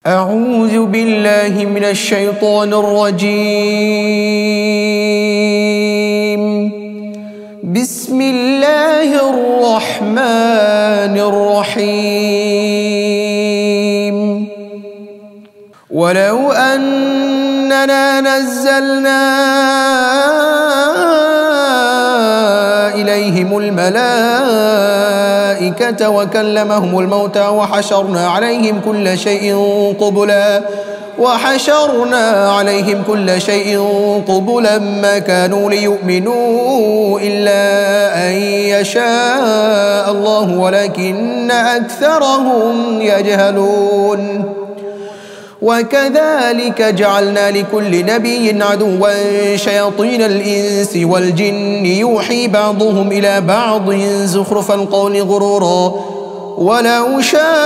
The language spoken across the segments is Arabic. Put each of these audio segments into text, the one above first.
أعوذ بالله من الشيطان الرجيم. بسم الله الرحمن الرحيم. ولو أننا نزلنا إليهم الملائكة وكلمهم الموتى وحشرنا عليهم كل شيء قبلا ما كانوا ليؤمنوا إلا أن يشاء الله ولكن أكثرهم يجهلون. وكذلك جعلنا لكل نبي عدوا شياطين الإنس والجن يوحي بعضهم إلى بعض زخرف القول غرورا ولو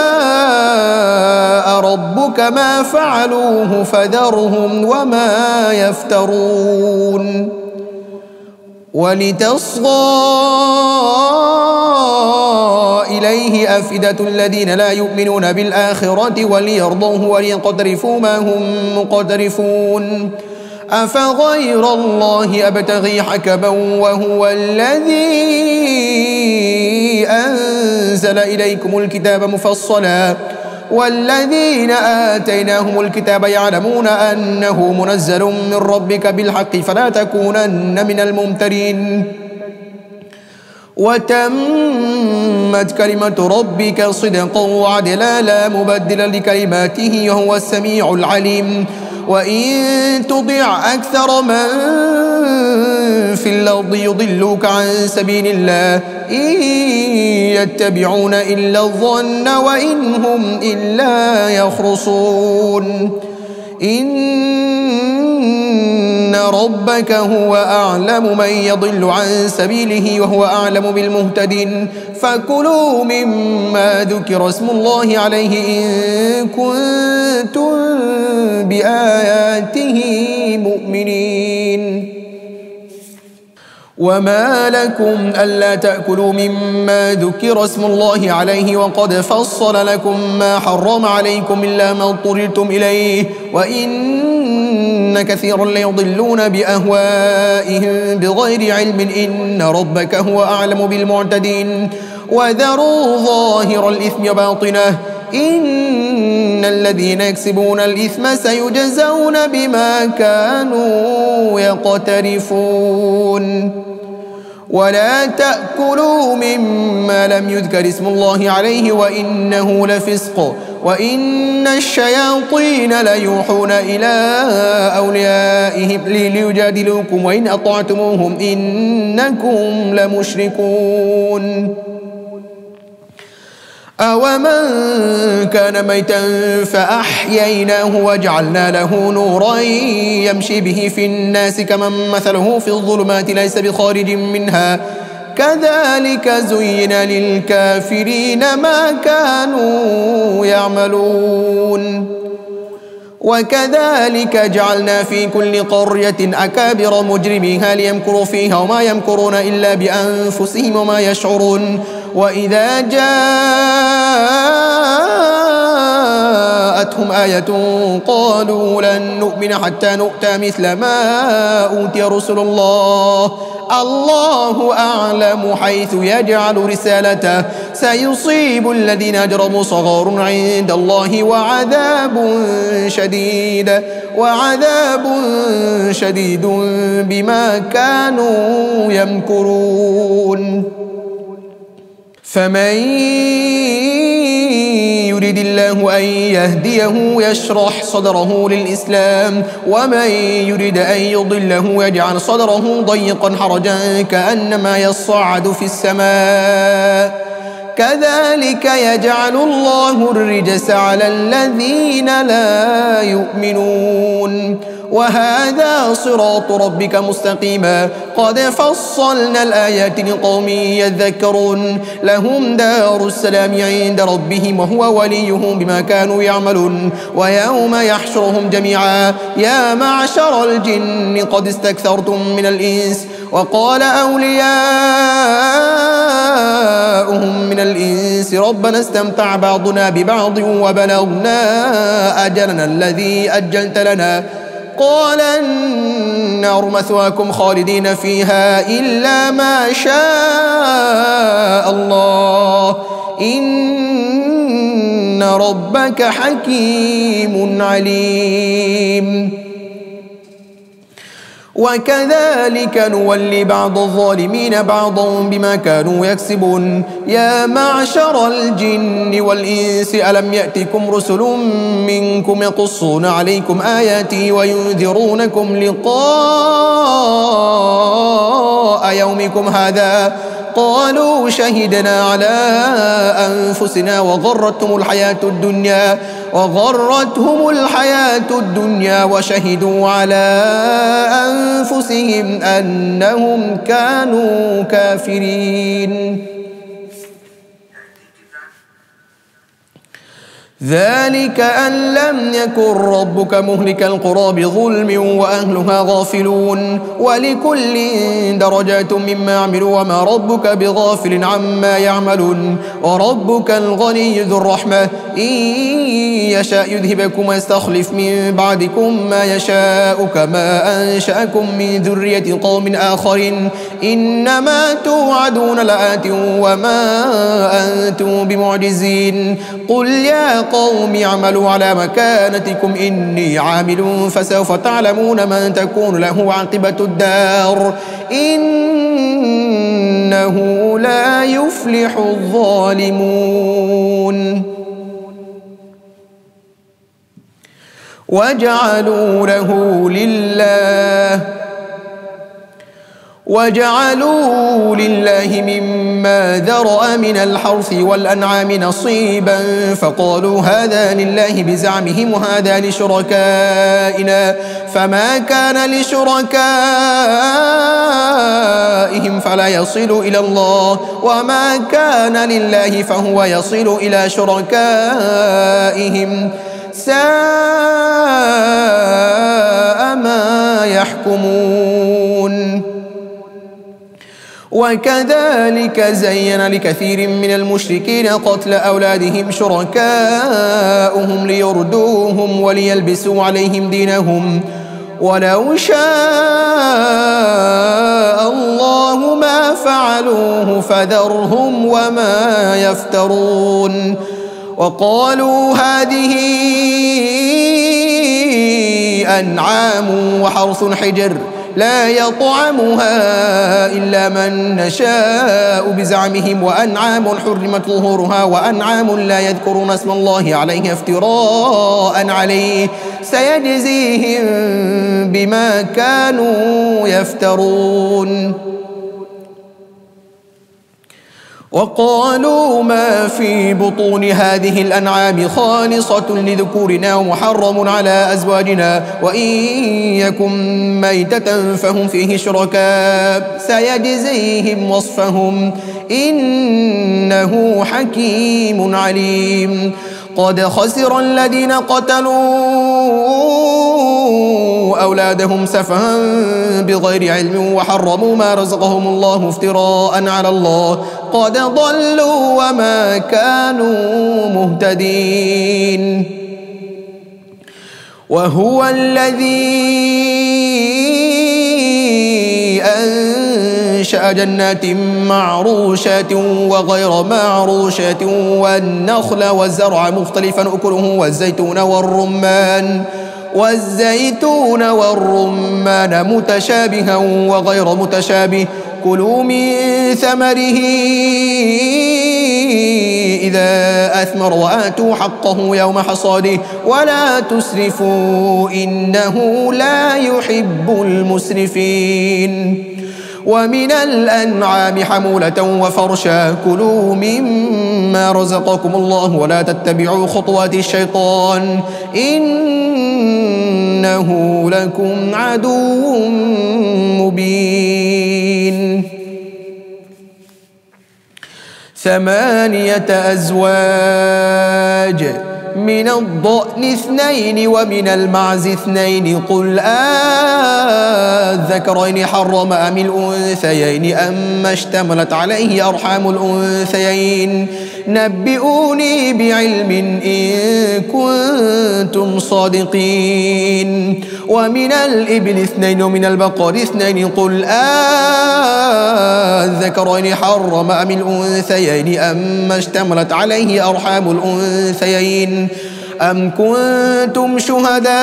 شاء ربك ما فعلوه فذرهم وما يفترون. ولتصغى إليه أفئدة الذين لا يؤمنون بالآخرة وليرضوه وليقترفوا ما هم مقترفون. أفغير الله أبتغي حكما وهو الذي أنزل إليكم الكتاب مفصلا والذين آتيناهم الكتاب يعلمون أنه منزل من ربك بالحق فلا تكونن من الممترين. وتمت كلمة ربك صدقا وعدلا لا مبدل لكلماته وهو السميع العليم. وإن تطع أكثر من في الأرض يضلوك عن سبيل الله إن يتبعون إلا الظن وإن هم إلا يخرصون. إن ربك هو أعلم من يضل عن سبيله وهو أعلم بالمهتدين. فكلوا مما ذكر اسم الله عليه إن كنتم بآياته مؤمنين. وما لكم ألا تأكلوا مما ذكر اسم الله عليه وقد فصل لكم ما حرم عليكم إلا ما اضطررتم إليه وإن كثيرا ليضلون بأهوائهم بغير علم إن ربك هو أعلم بالمعتدين. وذروا ظاهر الإثم وباطنه إن الذين يكسبون الإثم سيجزون بما كانوا يقترفون. ولا تأكلوا مما لم يذكر اسم الله عليه وإنه لفسق وإن الشياطين ليوحون إلى أوليائهم ليجادلوكم وإن أطعتموهم إنكم لمشركون. أومن كان ميتا فأحييناه وجعلنا له نورا يمشي به في الناس كمن مثله في الظلمات ليس بخارج منها كذلك زين للكافرين ما كانوا يعملون. وكذلك جعلنا في كل قرية أكابر مجرميها ليمكروا فيها وما يمكرون إلا بأنفسهم وما يشعرون. وإذا جاءتهم آية قالوا لن نؤمن حتى نؤتى مثل ما أوتي رسل الله الله أعلم حيث يجعل رسالته سيصيب الذين أجرموا صغار عند الله وعذاب شديد بما كانوا يمكرون. فمن يريد الله أن يهديه يشرح صدره للإسلام ومن يريد أن يضله يجعل صدره ضيقا حرجا كأنما يصعد في السماء كذلك يجعل الله الرجس على الذين لا يؤمنون. وهذا صراط ربك مستقيما قد فصلنا الآيات لقوم يذكرون. لهم دار السلام عند ربهم وهو وليهم بما كانوا يعملون. ويوم يحشرهم جميعا يا معشر الجن قد استكثرتم من الإنس وقال أولياؤهم من الإنس ربنا استمتع بعضنا ببعض وبلغنا أجلنا الذي أجلت لنا قال النار مثواكم خالدين فيها إلا ما شاء الله إن ربك حكيم عليم وكذلك نولي بعض الظالمين بعضا بما كانوا يكسبون يا معشر الجن والإنس ألم يأتكم رسل منكم يقصون عليكم آياتي وينذرونكم لقاء يومكم هذا قالوا شهدنا على أنفسنا وغرتهم الحياة الدنيا وشهدوا على أنفسهم أنهم كانوا كافرين ذلك أن لم يكن ربك مهلك القرى بظلم وأهلها غافلون ولكل درجات مما عملوا وما ربك بغافل عما يعملون وربك الغني ذو الرحمة إن يشاء يذهبكم ويستخلف من بعدكم ما يشاء كما أنشأكم من ذرية قوم آخرين إنما توعدون لآت وما أنتم بمعجزين قل يا قوم اعملوا على مكانتكم إني عامل فسوف تعلمون من تكون له عاقبة الدار إنه لا يفلح الظالمون وجعلوا لله مما ذرأ من الحرث والأنعام نصيبا فقالوا هذا لله بزعمهم وهذا لشركائنا فما كان لشركائهم فلا يصل إلى الله وما كان لله فهو يصل إلى شركائهم ساء ما يحكمون وكذلك زين لكثير من المشركين قتل أولادهم شركاؤهم ليردوهم وليلبسوا عليهم دينهم ولو شاء الله ما فعلوه فذرهم وما يفترون وقالوا هذه أنعام وحرث حجر لا يطعمها إلا من نشاء بزعمهم وأنعام حرمت ظهورها وأنعام لا يذكرون اسم الله عليه افتراء عليه سيجزيهم بما كانوا يفترون وقالوا ما في بطون هذه الأنعام خالصة لذكورنا ومحرم على أزواجنا وإن يكن ميتة فهم فيه شركاء سيجزيهم وصفهم إنه حكيم عليم قد خسر الذين قتلوا أولادهم سفها بغير علم وحرموا ما رزقهم الله افتراء على الله قد ضلوا وما كانوا مهتدين وهو الذي أنشأ جنات معروشات وغير معروشات والنخل والزرع مختلفا أكله والزيتون والرمان متشابها وغير متشابه كلوا من ثمره إذا أثمر وآتوا حقه يوم حصاده ولا تسرفوا إنه لا يحب المسرفين ومن الأنعام حمولة وفرشا كلوا مما رزقكم الله ولا تتبعوا خطوات الشيطان إنه لكم عدو مبين 8 أزواج من الضأن اثنين ومن المعز اثنين قل الذكرين حرم أم الأنثيين أما اشتملت عليه أرحام الأنثيين نبئوني بعلم إن كنتم صادقين ومن الإبل اثنين ومن البقر اثنين قل الذكرين حرم أم الأنثيين أما اشتملت عليه أرحام الأنثيين أم كنتم شهداء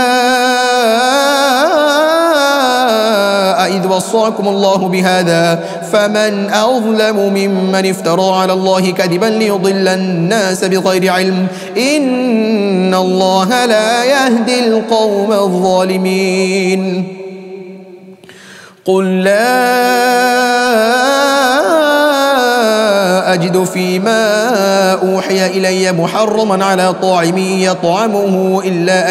إذ وصاكم الله بهذا فمن أظلم ممن افترى على الله كذبا ليضل الناس بغير علم إن الله لا يهدي القوم الظالمين قل لا أجد فيما أوحي إلي محرما على طاعم يطعمه إلا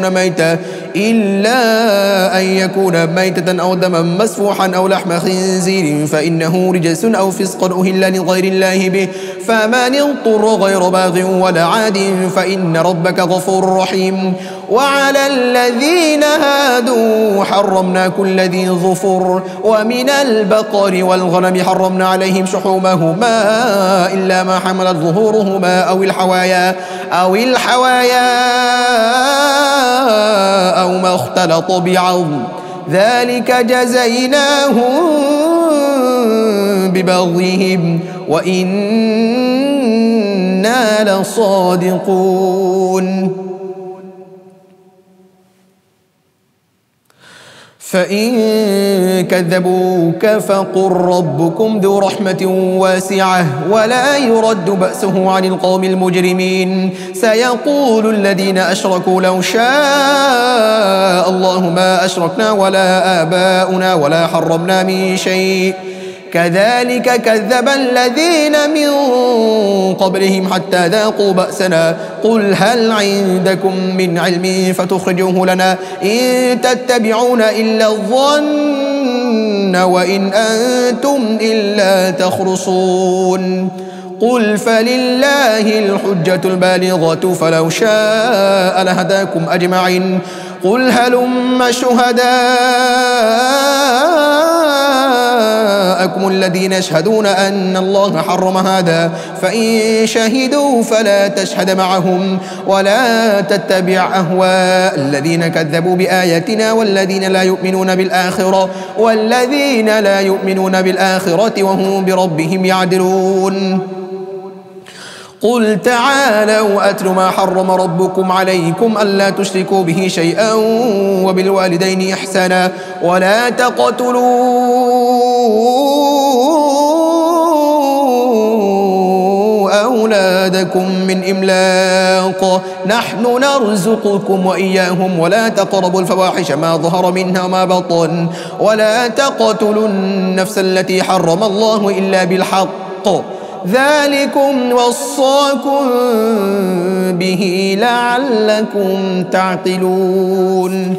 أن يكون ميتة أو دما مسفوحا أو لحم خنزير فإنه رجس أو فسق أهل لغير الله به فمن اضطر غير باغ ولا عاد فإن ربك غفور رحيم وعلى الذين هادوا حرمنا كل ذي ظفر ومن البقر والغنم حرمنا عليهم شحومهما إلا ما حملت ظهورهما أو الحوايا أو ما اختلط بعظم ذلك جزيناهم ببغيهم وإنا لصادقون فإن كذبوك فقل ربكم ذو رحمة واسعة ولا يرد بأسه عن القوم المجرمين سيقول الذين أشركوا لو شاء الله ما أشركنا ولا آباؤنا ولا حرمنا من شيء كذلك كذب الذين من قبلهم حتى ذاقوا بأسنا قل هل عندكم من علم فتخرجوه لنا إن تتبعون إلا الظن وإن أنتم إلا تخرصون قل فلله الحجة البالغة فلو شاء لهداكم أجمعين قل هلم شهداءكم الذين يشهدون أن الله حرم هذا فإن شهدوا فلا تشهد معهم ولا تتبع أهواء الذين كذبوا بآياتنا والذين لا يؤمنون بالآخرة وهم بربهم يعدلون قل تعالوا أتل ما حرم ربكم عليكم ألا تشركوا به شيئا وبالوالدين إحسانا ولا تقتلوا أولادكم من إملاق نحن نرزقكم وإياهم ولا تقربوا الفواحش ما ظهر منها وما بطن ولا تقتلوا النفس التي حرم الله إلا بالحق ذلكم وصاكم به لعلكم تعقلون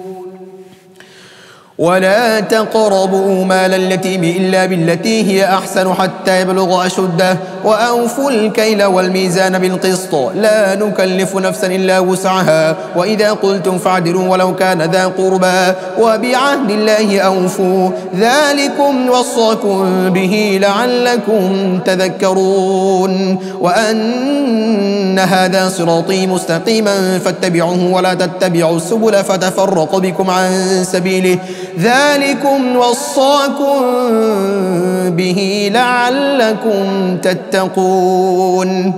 ولا تقربوا مال اليتيم إلا بالتي هي أحسن حتى يبلغ أشده وأوفوا الكيل والميزان بالقسط لا نكلف نفسا إلا وسعها وإذا قلتم فاعدلوا ولو كان ذا قربى وبعهد الله أوفوا ذلكم وصاكم به لعلكم تذكرون وأن هذا صراطي مستقيما فاتبعوه ولا تتبعوا السبل فتفرق بكم عن سبيله ذلكم وصاكم به لعلكم تتقون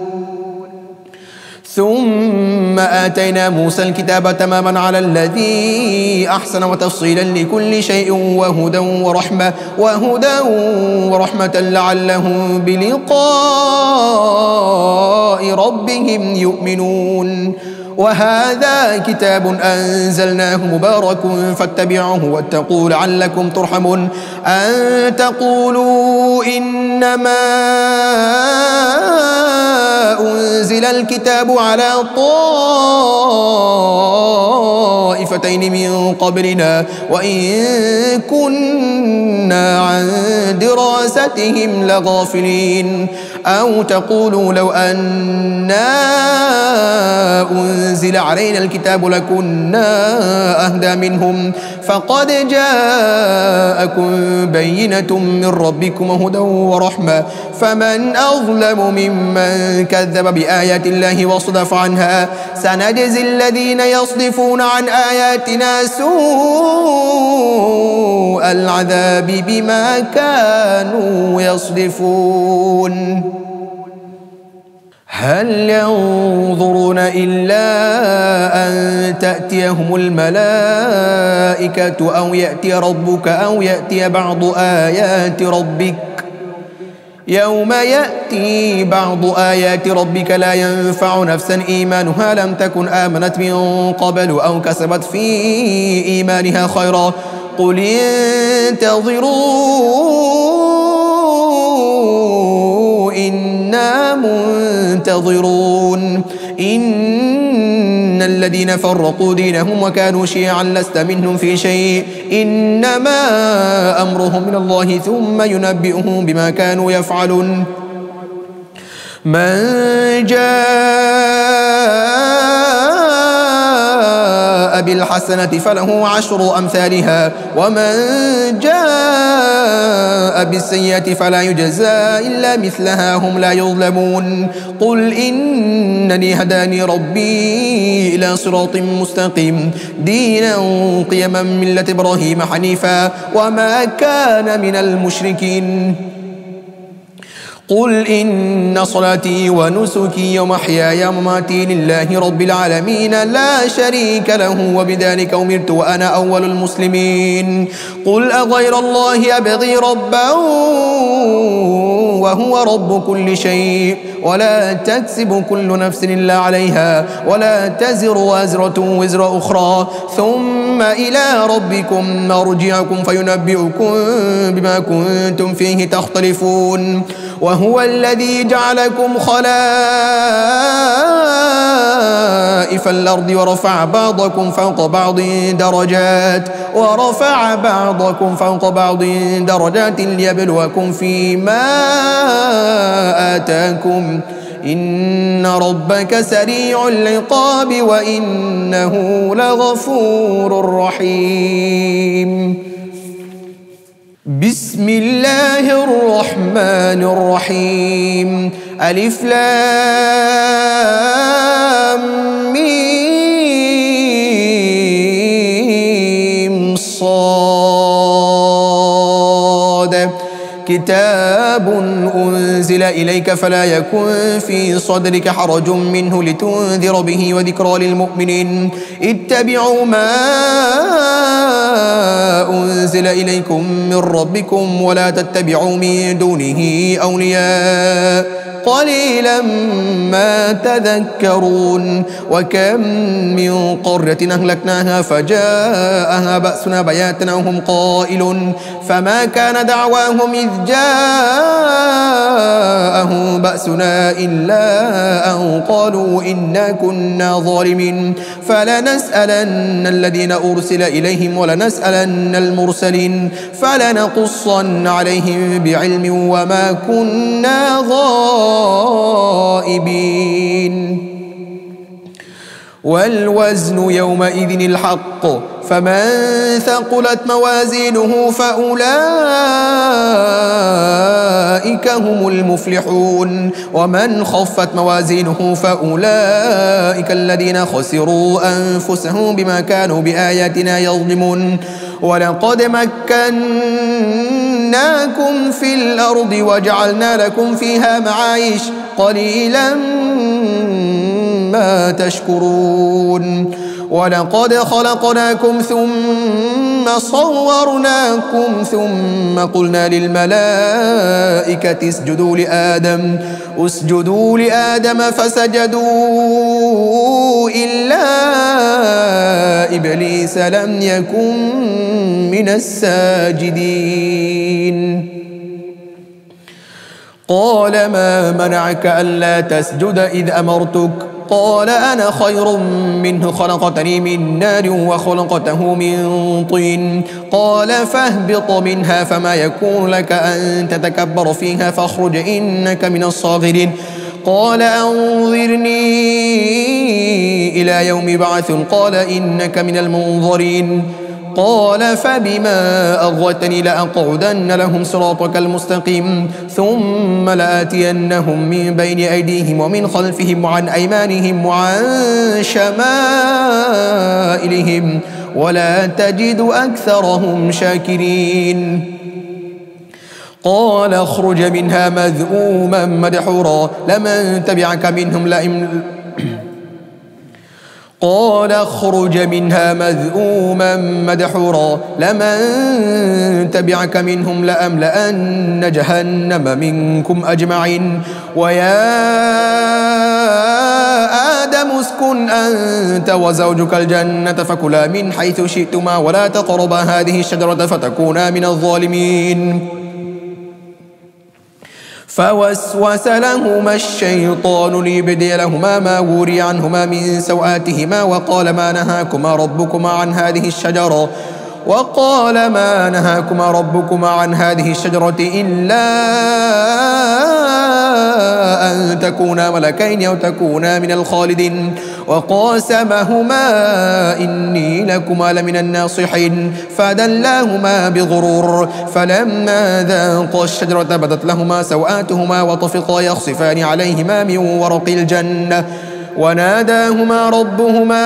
ثم آتينا موسى الكتاب تماما على الذي أحسن وتفصيلا لكل شيء وهدى ورحمة لعلهم بلقاء ربهم يؤمنون وهذا كتاب أنزلناه مبارك فاتبعوه واتقوا لعلكم ترحمون أن تقولوا إنما أنزل الكتاب على طائفة مرتين من قبلنا وإن كنا عن دراستهم لغافلين أو تقولوا لو أنا أنزل علينا الكتاب لكنا أهدى منهم فقد جاءكم بينة من ربكم هدى ورحمة فمن أظلم ممن كذب بآيات الله وصدف عنها سنجزي الذين يصدفون عن آياتنا سوء العذاب بما كانوا يصدفون هل ينظرون إلا أن تأتيهم الملائكة أو يأتي ربك أو يأتي بعض آيات ربك يوم يأتي بعض آيات ربك لا ينفع نفسا إيمانها لم تكن آمنت من قبل أو كسبت في إيمانها خيرا قل انتظروا إنا منتظرون إن الذين فرقوا دينهم وكانوا شيعا لست منهم في شيء إنما أمرهم من الله ثم ينبئهم بما كانوا يفعلون من جاء بالحسنة فله 10 أمثالها ومن جاء بالسيئة فلا يجزى إلا مثلها هم لا يظلمون قل إنني هداني ربي إلى صراط مستقيم دينا قيما ملة إبراهيم حنيفا وما كان من المشركين قل إن صلاتي ونسكي ومحياي ومماتي لله رب العالمين لا شريك له وبذلك أمرت وأنا أول المسلمين قل أغير الله أبغي ربا وهو رب كل شيء ولا تكسب كل نفس إلا عليها ولا تزر وازرة وزر أخرى ثم إلى ربكم مرجعكم فينبئكم بما كنتم فيه تختلفون وهو الذي جعلكم خلائف الأرض ورفع بعضكم فوق بعض درجات ليبلوكم فيما آتاكم إن ربك سريع العقاب وإنه لغفور رحيم بسم الله الرحمن الرحيم ألف لام ميم صاد كتاب أنزل إليك فلا يكن في صدرك حرج منه لتنذر به وذكرى للمؤمنين اتبعوا ما أنزل إليكم من ربكم ولا تتبعوا من دونه أولياء قليلا ما تذكرون وكم من قرية أهلكناها فجاءها بأسنا بياتا وهم قائلون فما كان دعواهم إذ جاءهم بأسنا إلا أن قالوا إنا كنا ظالمين فلنسألن الذين أرسل إليهم ولنسألن المرسلين فلنقصن عليهم بعلم وما كنا غائبين والوزن يومئذ الحق فمن ثقلت موازينه فأولئك هم المفلحون ومن خفت موازينه فأولئك الذين خسروا أنفسهم بما كانوا بآياتنا يظلمون ولقد مكناكم في الأرض وجعلنا لكم فيها معايش قليلا ما تشكرون ولقد خلقناكم ثم صورناكم ثم قلنا للملائكة اسجدوا لآدم فسجدوا إلا إبليس لم يكن من الساجدين قال ما منعك ألا تسجد إذ أمرتك قال أنا خير منه خلقتني من نار وخلقته من طين قال فاهبط منها فما يكون لك أن تتكبر فيها فاخرج إنك من الصاغرين قال أنظرني إلى يوم يبعثون قال إنك من المنظرين قال فبما أغوتني لأقعدن لهم صراطك المستقيم ثم لآتينهم من بين أيديهم ومن خلفهم وعن أيمانهم وعن شمائلهم ولا تجد أكثرهم شاكرين قال اخرج منها مذءوما مدحورا لمن تبعك منهم قال اخرج منها مذءوما مدحورا لمن تبعك منهم لأملأن جهنم منكم أجمعين ويا آدم اسكن أنت وزوجك الجنة فكلا من حيث شئتما ولا تقربا هذه الشجرة فتكونا من الظالمين فوسوس لهما الشيطان ليبدي لهما ما وري عنهما من سوآتهما وقال ما نهاكما ربكما عن هذه الشجرة إلا أن تكونا ملكين أو تكونا من الخالدين وقاسمهما إني لكما لمن الناصحين فدلاهما بغرور فلما ذاقا الشجرة بدت لهما سوآتهما وطفقا يخصفان عليهما من ورق الجنة وناداهما ربهما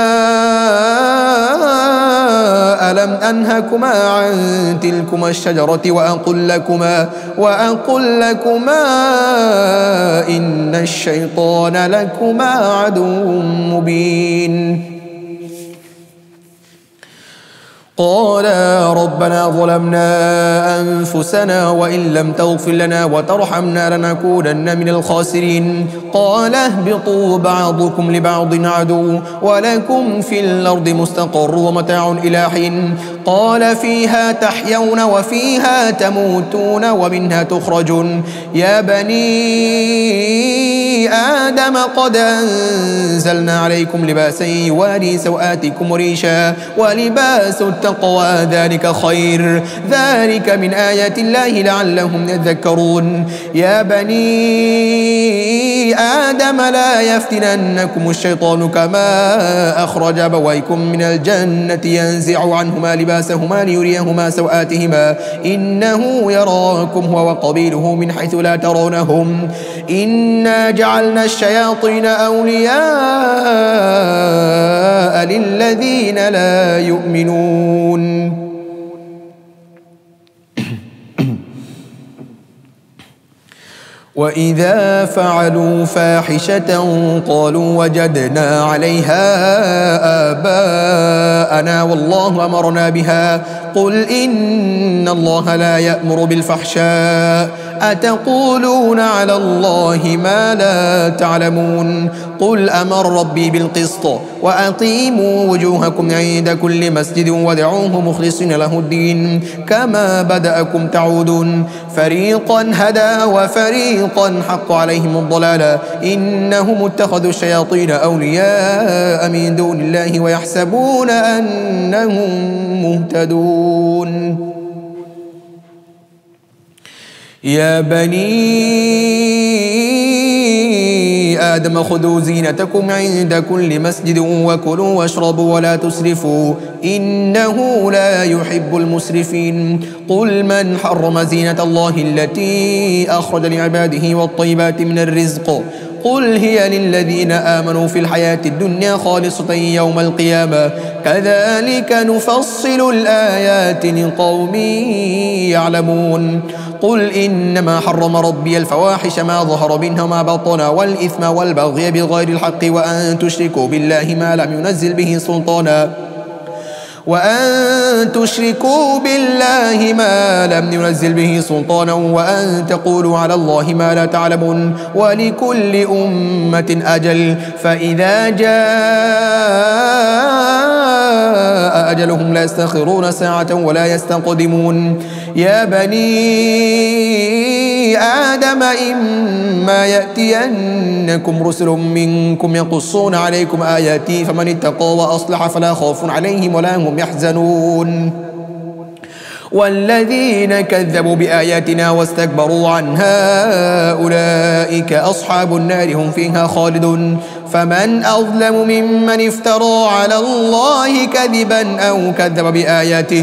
ألم أنهكما عن تلكما الشجرة وأقل لكما إن الشيطان لكما عدو مبين قالا ربنا ظلمنا أنفسنا وإن لم تغفر لنا وترحمنا لنكونن من الخاسرين قال اهبطوا بعضكم لبعض عدو ولكم في الأرض مستقر ومتاع إلى حين قال فيها تحيون وفيها تموتون ومنها تخرجون يا بني آدم قد أنزلنا عليكم لباسا يواري سوآتكم ريشا ولباس التقوى ذلك خير ذلك من آيات الله لعلهم يذكرون يا بني آدم لا يفتننكم الشيطان كما أخرج أبويكم من الجنة ينزع عنهما لباسهما ليريهما سوآتهما إنه يراكم هو وقبيله من حيث لا ترونهم إنا جعلنا الشياطين أولياء للذين لا يؤمنون وإذا فعلوا فاحشة قالوا وجدنا عليها آباءنا والله أمرنا بها قل إن الله لا يأمر بالفحشاء أتقولون على الله ما لا تعلمون قل أمر ربي بالقسط وأقيموا وجوهكم عند كل مسجد وادعوه مخلصين له الدين كما بدأكم تعودون فريقا هدى وفريقا حق عليهم الضلالة إنهم اتخذوا الشياطين أولياء من دون الله ويحسبون أنهم مهتدون يا بني آدم خذوا زينتكم عند كل مسجد وكلوا واشربوا ولا تسرفوا إنه لا يحب المسرفين قل من حرم زينة الله التي أخرج لعباده والطيبات من الرزق قل هي للذين آمنوا في الحياة الدنيا خالصة يوم القيامة كذلك نفصل الآيات لقوم يعلمون قل إنما حرم ربي الفواحش ما ظهر منها ما بطن والإثم والبغي بغير الحق وأن تشركوا بالله ما لم ينزل به سلطانا وأن وأن تقولوا على الله ما لا تعلمون ولكل أمة أجل فإذا جاء أجلهم لا يستأخرون ساعة ولا يستقدمون يا بني آدم إما يأتينكم رسل منكم يقصون عليكم آياتي فمن اتقى وأصلح فلا خوف عليهم ولا هم يحزنون والذين كذبوا بآياتنا واستكبروا عنها أولئك أصحاب النار هم فيها خالدون فمن أظلم ممن افترى على الله كذبا أو كذب بآياته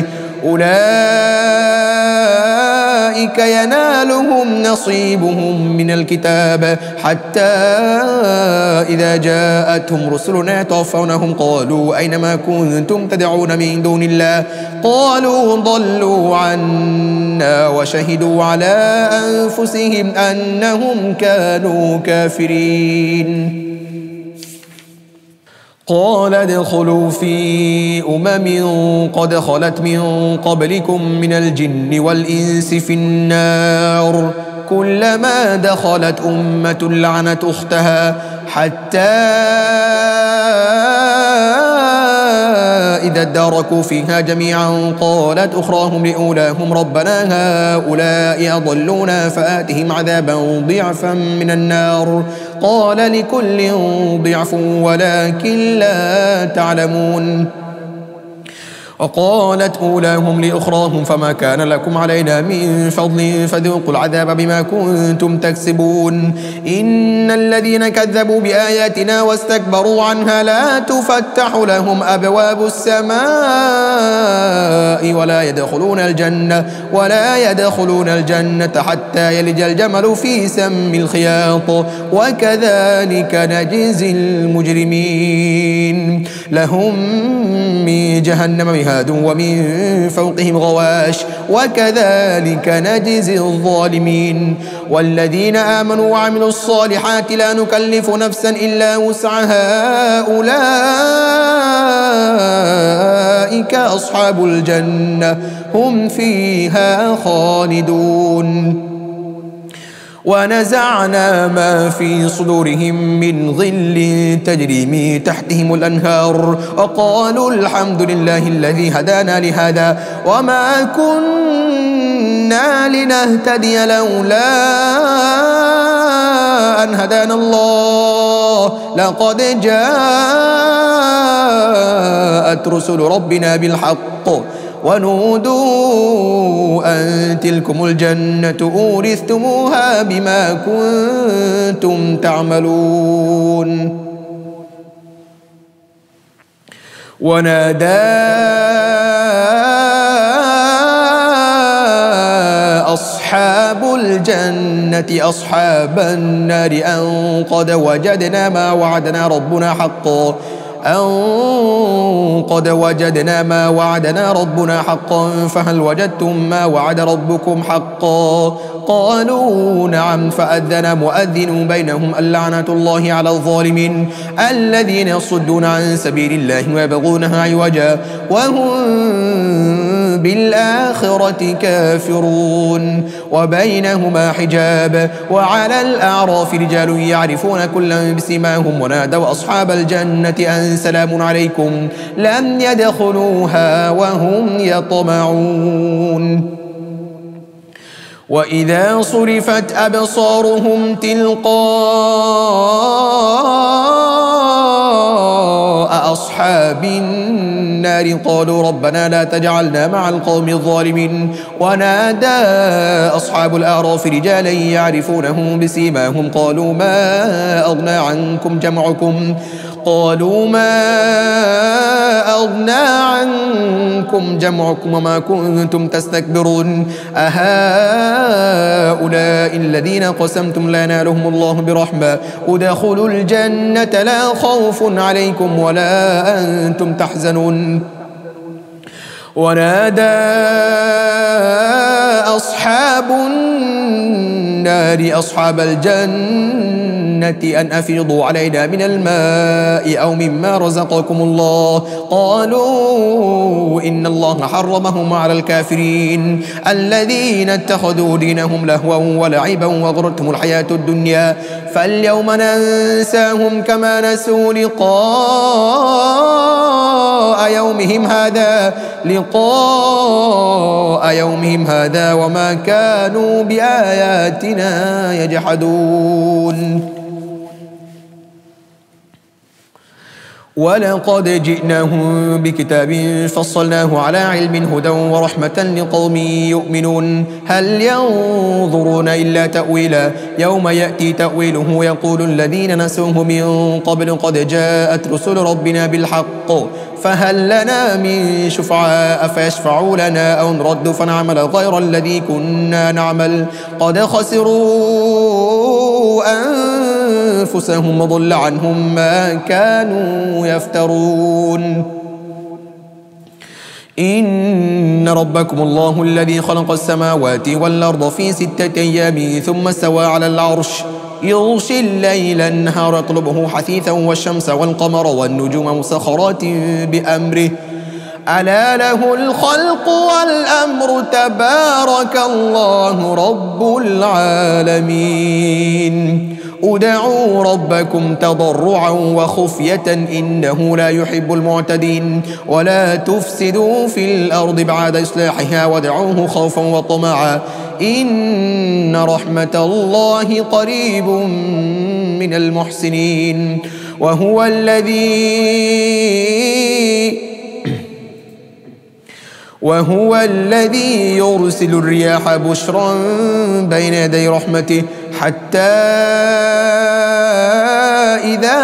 أولئك ينالهم نصيبهم من الكتاب حتى إذا جاءتهم رسلنا توفونهم قالوا أينما كنتم تدعون من دون الله قالوا ضلوا عنا وشهدوا على أنفسهم أنهم كانوا كافرين قال ادخلوا في قد خلت من قبلكم من الجن والإنس في النار كلما دخلت أمة لعنت أختها حتى إذا اداركوا فيها جميعا قالت أخراهم لأولاهم ربنا هؤلاء أضلونا فآتهم عذابا ضعفا من النار قال لكل ضعف ولكن لا تعلمون وقالت أولاهم لأخراهم فما كان لكم علينا من فضل فذوقوا العذاب بما كنتم تكسبون إن الذين كذبوا بآياتنا واستكبروا عنها لا تفتح لهم أبواب السماء ولا يدخلون الجنة حتى يلج الجمل في سم الخياط وكذلك نجزي المجرمين لهم من جهنم مهاد ومن فوقهم غواش وكذلك نجزي الظالمين والذين آمنوا وعملوا الصالحات لا نكلف نفسا إلا وسعها أولئك أصحاب الجنة هم فيها خالدون ونزعنا ما في صدورهم من غل تجري من تحتهم الأنهار وقالوا الحمد لله الذي هدانا لهذا وما كنا لنهتدي لولا أن هدانا الله لقد جاءت رسل ربنا بالحق ونودوا أن تلكم الجنة أورثتموها بما كنتم تعملون ونادى أصحاب الجنة أصحاب النار أن قد وجدنا ما وعدنا ربنا حقا فهل وجدتم ما وعد ربكم حقا قالوا نعم فأذن مؤذن بينهم اللعنة الله على الظالمين الذين يصدون عن سبيل الله ويبغونها عوجا وهم بالآخرة كافرون وبينهما حجاب وعلى الأعراف رجال يعرفون كلا بسيماهم ونادوا أصحاب الجنة أن سلام عليكم لم يدخلوها وهم يطمعون وإذا صرفت أبصارهم تلقاء أصحاب النار قالوا ربنا لا تجعلنا مع القوم الظالمين ونادى أصحاب الأعراف رجالا يعرفونهم بسيماهم قالوا ما أغنى عنكم جمعكم وما كنتم تستكبرون أهؤلاء الذين قسمتم لا ينالهم الله برحمة ادخلوا الجنة لا خوف عليكم ولا أنتم تحزنون ونادى أصحاب النار أصحاب الجنة أن أفيضوا علينا من الماء أو مما رزقكم الله قالوا إن الله حرمهم على الكافرين الذين اتخذوا دينهم لهوا ولعبا وغرتهم الحياة الدنيا فاليوم ننساهم كما نسوا لقاء يوم يومهم هذا وما كانوا بآياتنا يجحدون ولقد جئناهم بكتاب فصلناه على علم هدى ورحمة لقوم يؤمنون هل ينظرون إلا تأويله يوم يأتي تأويله يقول الذين نسوه من قبل قد جاءت رسل ربنا بالحق فهل لنا من شفعاء فيشفعوا لنا أو نرد فنعمل غير الذي كنا نعمل قد خسروا أنفسهم وضل عنهم ما كانوا يفترون إن ربكم الله الذي خلق السماوات والأرض في 6 أيام ثم استوى على العرش يغشي الليل النهار يطلبه حثيثا والشمس والقمر والنجوم مسخرات بأمره ألا له الخلق والأمر تبارك الله رب العالمين ادعوا ربكم تضرعا وخفية إنه لا يحب المعتدين ولا تفسدوا في الأرض بعد إصلاحها وادعوه خوفا وطمعا إن رحمة الله قريب من المحسنين وهو الذي يرسل الرياح بشرا بين يدي رحمته حتى إذا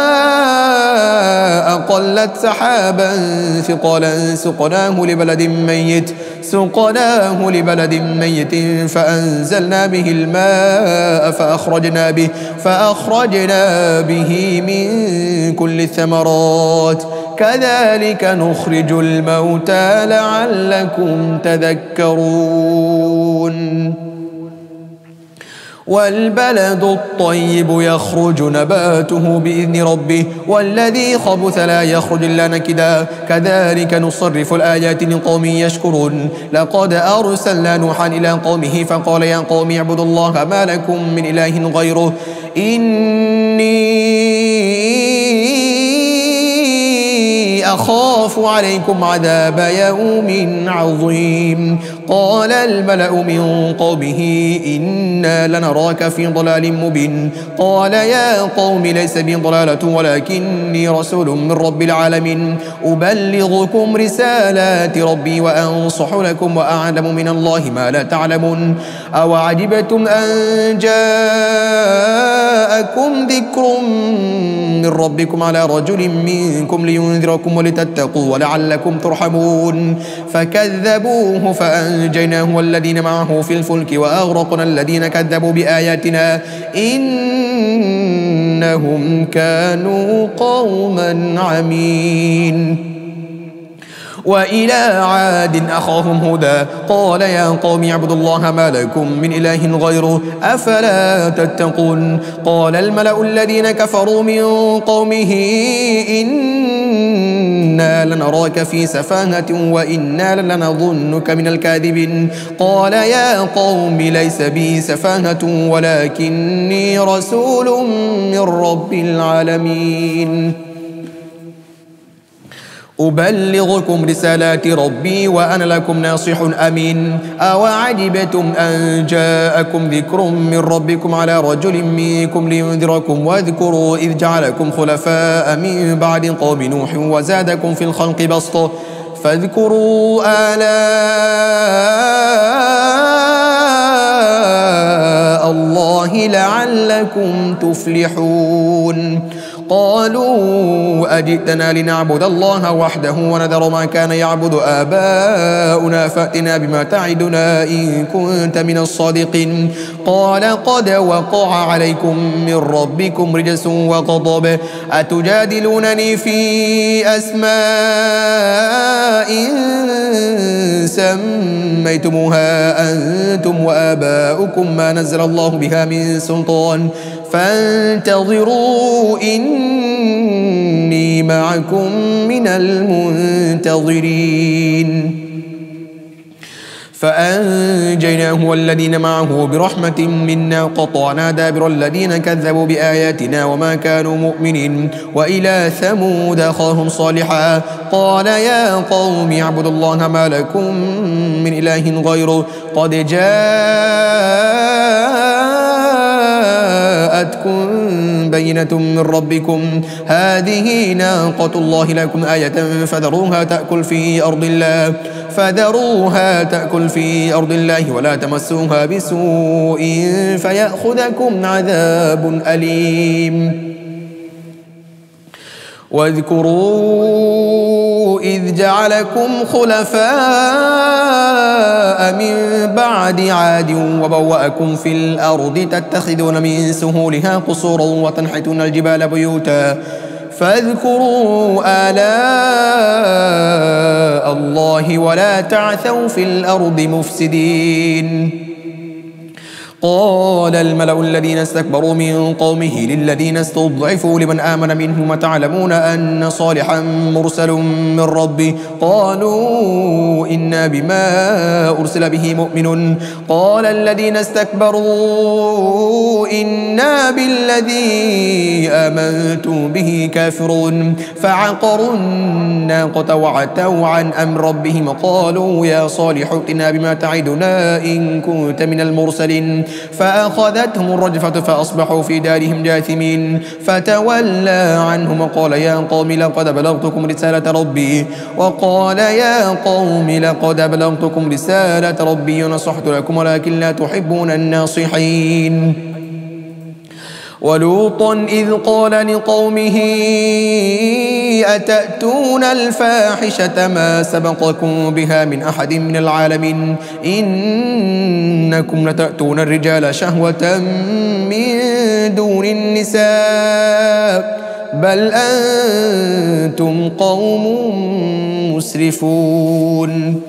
أقلت سحابا ثقالا سقناه لبلد ميت فأنزلنا به الماء فأخرجنا به من كل الثمرات كذلك نخرج الموتى لعلكم تذكرون والبلد الطيب يخرج نباته بإذن ربه والذي خبث لا يخرج إلا نكدا كذلك نصرف الآيات لقوم يشكرون لقد أرسلنا نوحا إلى قومه فقال يا قوم اعبدوا الله ما لكم من إله غيره إني أخاف عليكم عذاب يوم عظيم قال الملأ من قومه إنا لنراك في ضلال مبين قال يا قوم ليس بي ضلالة ولكني رسول من رب العالمين أبلغكم رسالات ربي وأنصح لكم وأعلم من الله ما لا تعلمون أوعجبتم أن جاءكم ذكر من ربكم على رجل منكم لينذركم ولتتقوا ولعلكم ترحمون فكذبوه فأنجيناه والذين معه في الفلك وأغرقنا الذين كذبوا بآياتنا إنهم كانوا قوما عمين وإلى عاد أخاهم هودا قال يا قوم اعبدوا الله ما لكم من إله غيره أفلا تتقون قال الملأ الذين كفروا من قومه إنا لنراك في سفاهة وإنا لنظنك من الكاذبين قال يا قوم ليس بي سفاهة ولكني رسول من رب العالمين أبلغكم رسالات ربي وأنا لكم ناصح أمين أوعجبتم أن جاءكم ذكر من ربكم على رجل منكم لينذركم واذكروا إذ جعلكم خلفاء من بعد قوم نوح وزادكم في الخلق بسطة فاذكروا آلاء الله لعلكم تفلحون قالوا أجئتنا لنعبد الله وحده ونذر ما كان يعبد آباؤنا فأتنا بما تعدنا إن كنت من الصادقين قال قد وقع عليكم من ربكم رجس وغضب أتجادلونني في أسماء سميتموها أنتم وآباؤكم ما نزل الله بها من سلطان فانتظروا إني معكم من المنتظرين فأنجيناه والذين معه برحمة منا قطعنا دابر الذين كذبوا بآياتنا وما كانوا مؤمنين. وإلى ثمود أخاهم صالحا قال يا قوم اعبدوا الله ما لكم من إله غيره قد جاءتكم بينة من ربكم هذه ناقة الله لكم آية فذروها تأكل في أرض الله ولا تمسوها بسوء فيأخذكم عذاب أليم. واذكروا إذ جعلكم خلفاء من بعد عاد وبوأكم في الأرض تتخذون من سهولها قصورا وتنحتون الجبال بيوتا فاذكروا آلاء الله ولا تعثوا في الأرض مفسدين. قال الملأ الذين استكبروا من قومه للذين استضعفوا لمن آمن منهم تعلمون أن صالحا مرسل من ربه قالوا إنا بما أرسل به مؤمنون. قال الذين استكبروا إنا بالذي آمنتم به كافرون فعقروا الناقة وعتوا عن أمر ربهم قالوا يا صالح ائتنا بما تعدنا إن كنت من المرسلين فأخذتهم الرجفة فأصبحوا في دارهم جاثمين فتولى عنهم وقال يا قوم لقد بلغتكم رسالة ربي ونصحت لكم ولكن لا تحبون الناصحين. ولوطا إذ قال لقومه أتأتون الفاحشة ما سبقكم بها من أحد من العالمين إنكم لتأتون الرجال شهوة من دون النساء بل أنتم قوم مسرفون.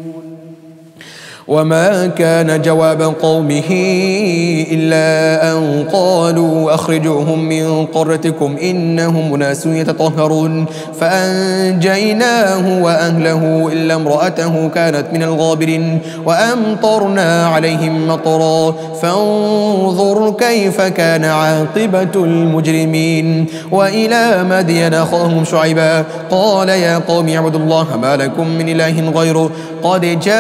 وما كان جواب قومه إلا أن قالوا أخرجوهم من قريتكم إنهم أناس يتطهرون فأنجيناه وأهله إلا امرأته كانت من الغابرين وأمطرنا عليهم مطرا فانظر كيف كان عاقبة المجرمين. وإلى مدين أخاهم شعيبا قال يا قوم اعبدوا الله ما لكم من إله غيره قد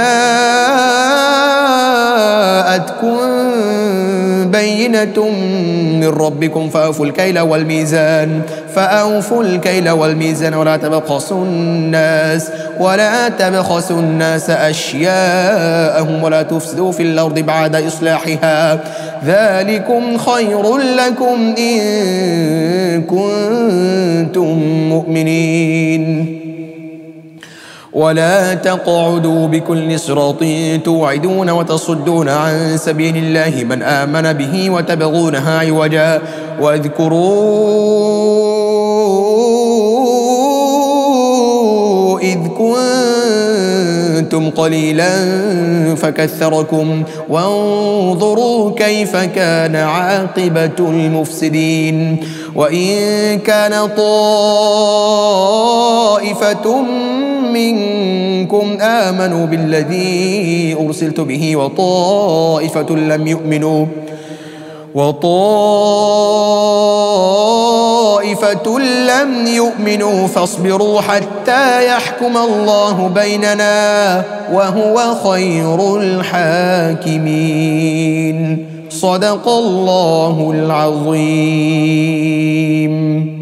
جاءتكم بينة من ربكم فأوفوا الكيل والميزان ولا تبخسوا الناس أشياءهم ولا تفسدوا في الأرض بعد إصلاحها ذلكم خير لكم إن كنتم مؤمنين. ولا تقعدوا بكل صراط توعدون وتصدون عن سبيل الله من آمن به وتبغونها عوجا واذكروا إذ كنتم قليلا فكثركم وانظروا كيف كان عاقبة المفسدين. وإن كان طائفة منكم آمنوا بالذي أرسلت به وطائفة لم يؤمنوا فاصبروا حتى يحكم الله بيننا وهو خير الحاكمين. صدق الله العظيم.